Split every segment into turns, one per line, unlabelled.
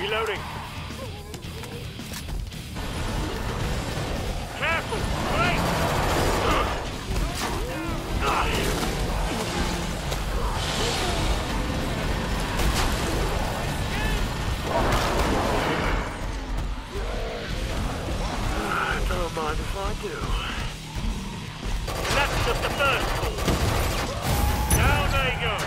Reloading. Careful! Wait! Don't mind if I do. That's just the first call. Down they go.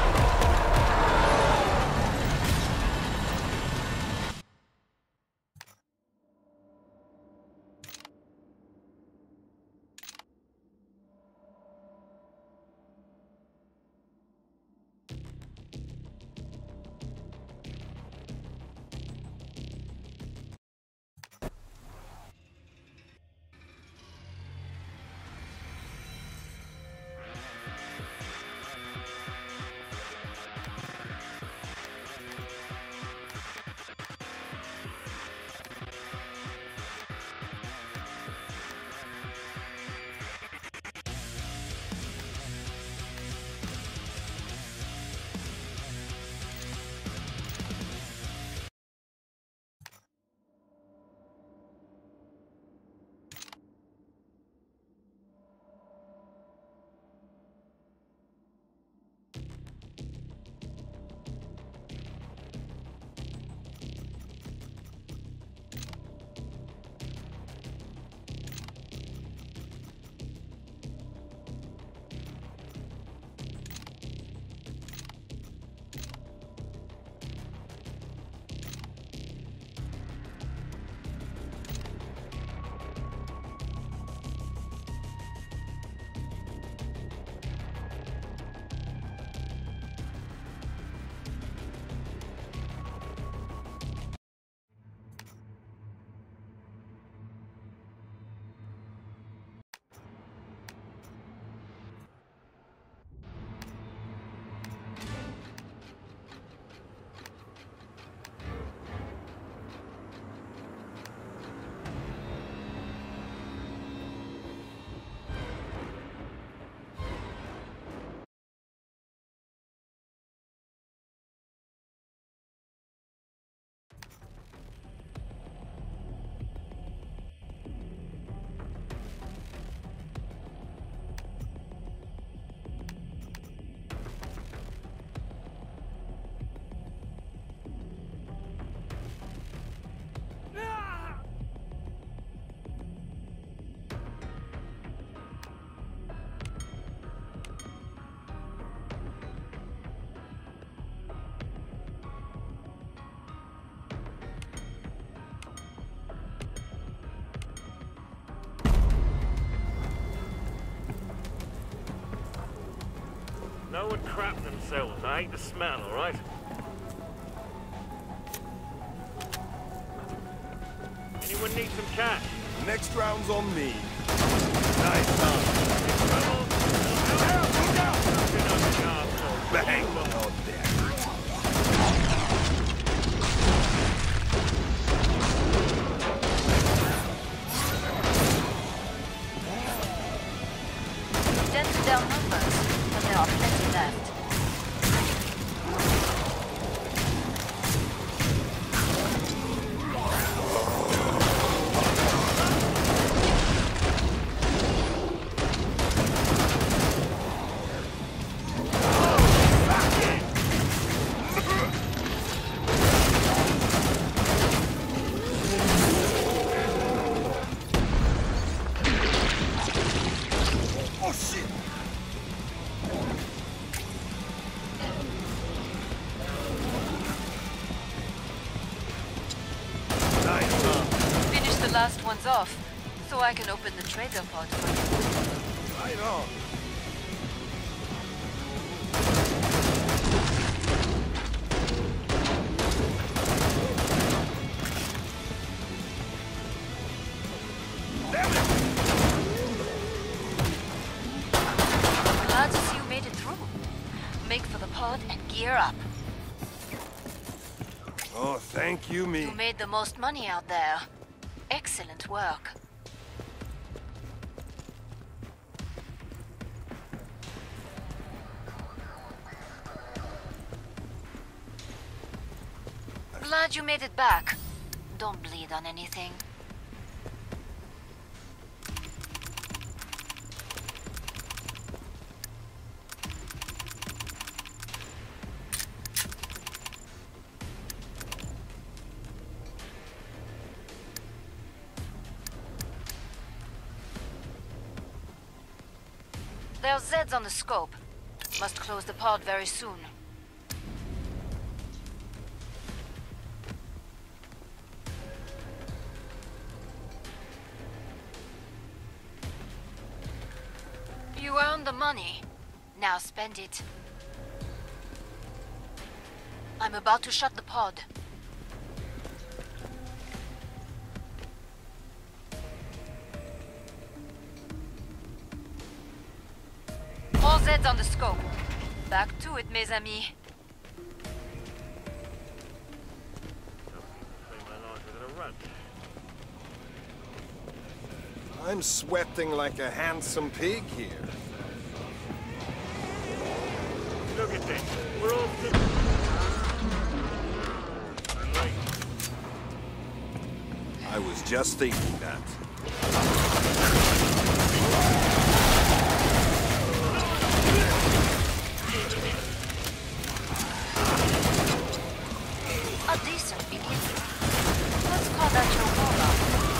No one crap themselves. I hate the smell, alright? Anyone need some cash?
Next round's on me. Nice, Bang! Oh, damn.
Dented down numbers, but there are plenty left. Last one's off, so I can open the trader pod for you.
Right on.
Glad to see you made it through. Make for the pod and gear up.
Oh, thank you, me.
You made the most money out there. Excellent work. Glad you made it back. Don't bleed on anything. There's Zeds on the scope. Must close the pod very soon. You earned the money. Now spend it. I'm about to shut the pod. All Zeds on the scope. Back to it, mes amis.
I'm sweating like a handsome pig here.
Look at this. We're all
I was just thinking that.
A decent beginning. Let's call that your warm-up.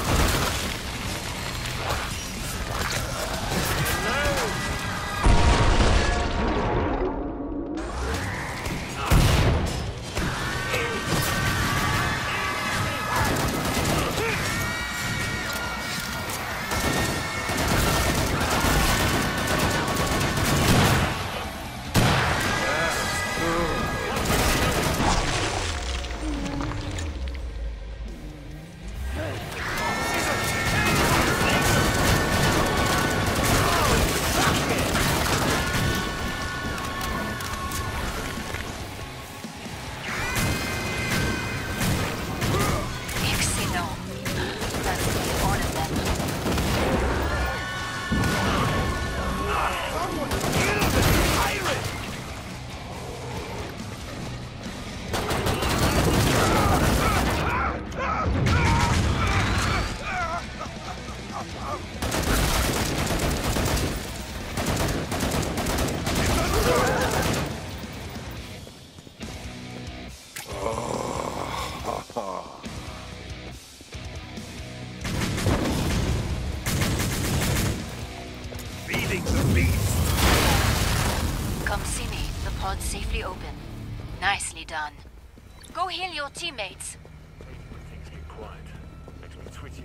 Come see me. The pod's safely open. Nicely done. Go heal your teammates.
when things get quiet. Makes me twitchy.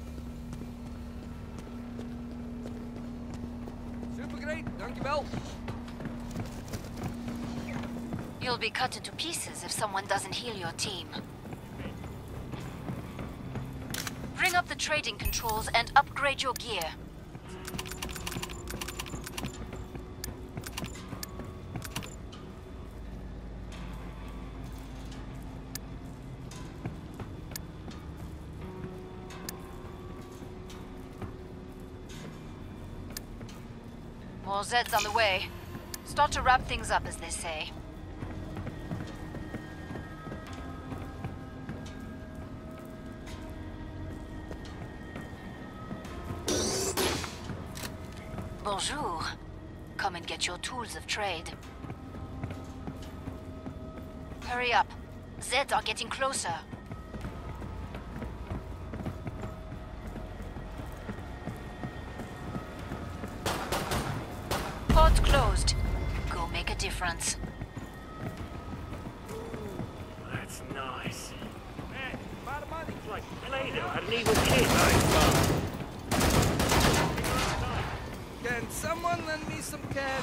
Super great, dankjewel.
You'll be cut into pieces if someone doesn't heal your team. Bring up the trading controls and upgrade your gear. More Zeds on the way. Start to wrap things up, as they say. Bonjour. Come and get your tools of trade. Hurry up. Zeds are getting closer. Pod closed. Go make a difference.
That's nice.
Man, bad money.
It's like Play-Doh had an evil kid.
Can someone lend me some cash?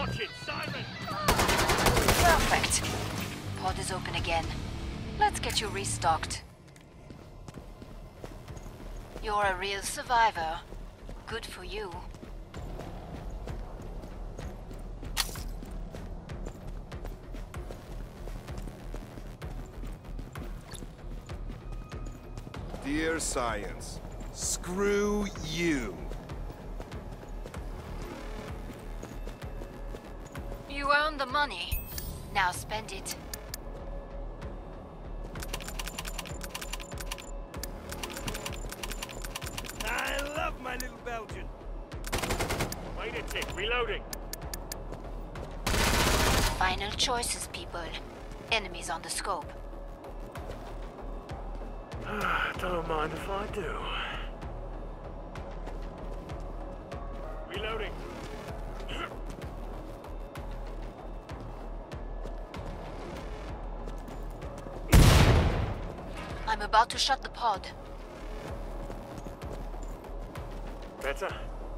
Watch it, Simon!
Perfect. Pod is open again. Let's get you restocked. You're a real survivor. Good for you.
Dear Science, screw you.
You earned the money. Now spend it.
I love my little Belgian.
Wait a tick, reloading.
Final choices, people. Enemies on the scope.
Don't mind if I do. Reloading.
I'm about to shut the pod.
Better?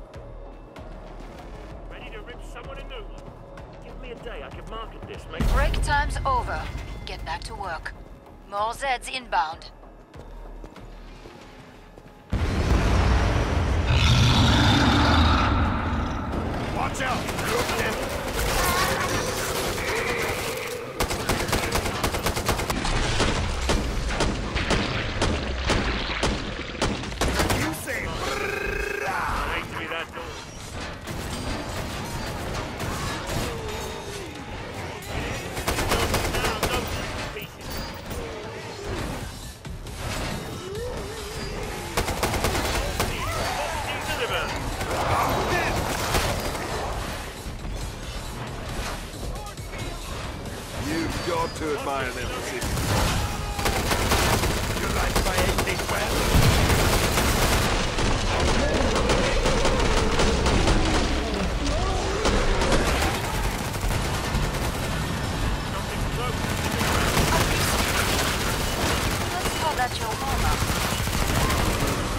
Ready to rip someone a new one? Give me a day, I can market this, mate.
Break time's over. Get back to work. More Zeds inbound.
Watch out! You say
I hate to be that door. Now, don't shoot pieces. Deliver.
You've got to admire them precision. You like my 1812?
Let's call that your warm-up.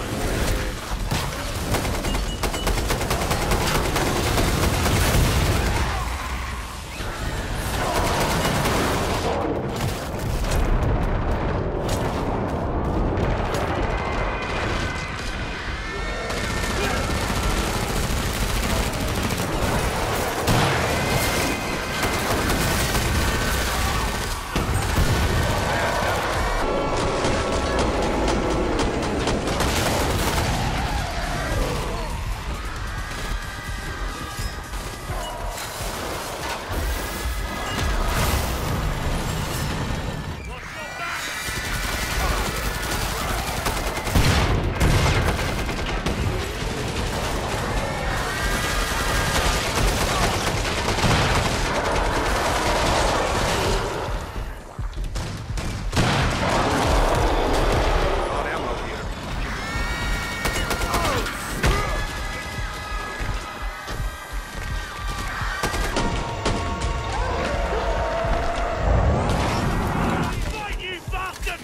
Got ammo here.
Fight, you bastard!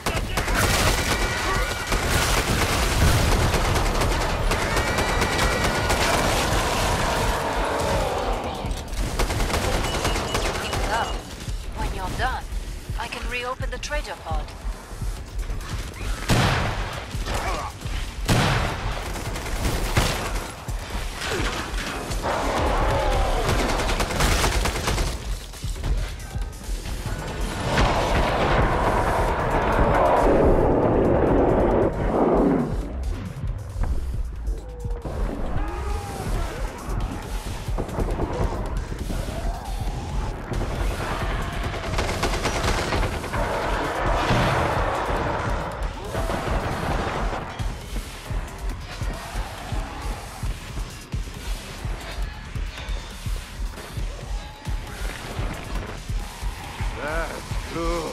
Well, when you're done, I can reopen the trader pod.
That's good.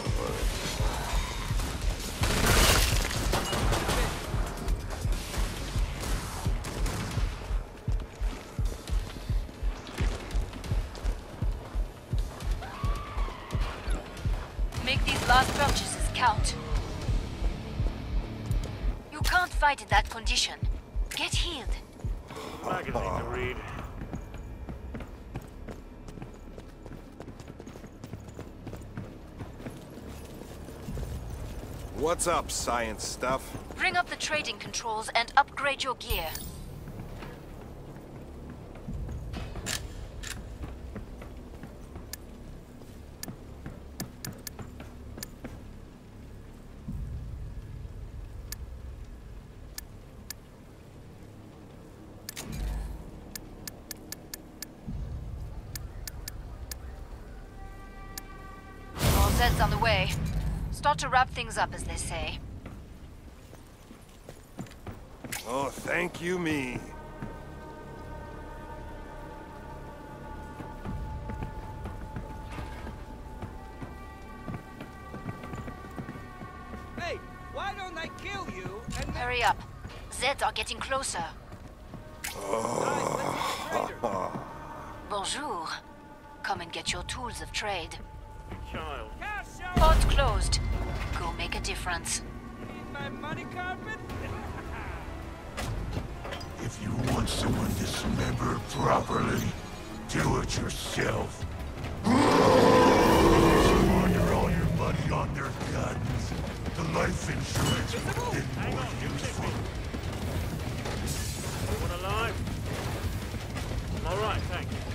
Make these last purchases count. You can't fight in that condition. Get healed.
Magazine to read.
What's up, science stuff?
Bring up the trading controls and upgrade your gear. All Zed's on the way. Start to wrap things up, as they say.
Oh, thank you, me.
Hey, why don't I kill you and then...
Hurry up. Zeds are getting closer.
Guys, let's get the trader.
Bonjour. Come and get your tools of trade.
Child.
Cash out!
Pod's closed. Go make a difference.
Need my money carpet?
If you want someone dismembered properly, do it yourself. Squander all your money on their guns. The life insurance would have been
Hang
more
on, you
useful.
Anyone alive? I'm alright, thanks.